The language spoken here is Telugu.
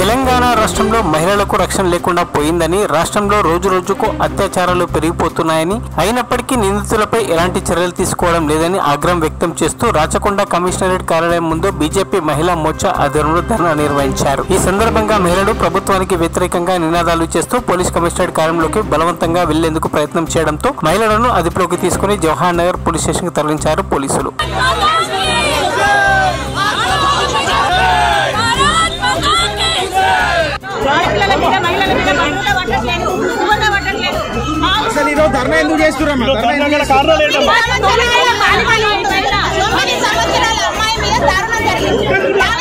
తెలంగాణ రాష్ట్రంలో మహిళలకు రక్షణ లేకుండా పోయిందని, రాష్ట్రంలో రోజు రోజుకు అత్యాచారాలు పెరిగిపోతున్నాయని, అయినప్పటికీ నిందితులపై ఎలాంటి చర్యలు తీసుకోవడం లేదని ఆగ్రహం వ్యక్తం చేస్తూ రాచకొండ కమిషనరేట్ కార్యాలయం ముందు బీజేపీ మహిళా మోర్చా ఆధ్వర్యంలో ధర్నా నిర్వహించారు. ఈ సందర్భంగా మహిళలు ప్రభుత్వానికి వ్యతిరేకంగా నినాదాలు చేస్తూ పోలీస్ కమిషనరేట్ కార్యాలయంలోకి బలవంతంగా వెళ్లేందుకు ప్రయత్నం చేయడంతో మహిళలను అదుపులోకి తీసుకుని జవహర్ నగర్ పోలీస్ స్టేషన్ కు తరలించారు పోలీసులు. ధర్నా ఎందుకు చేస్తున్నారమ్మా? ధర్నా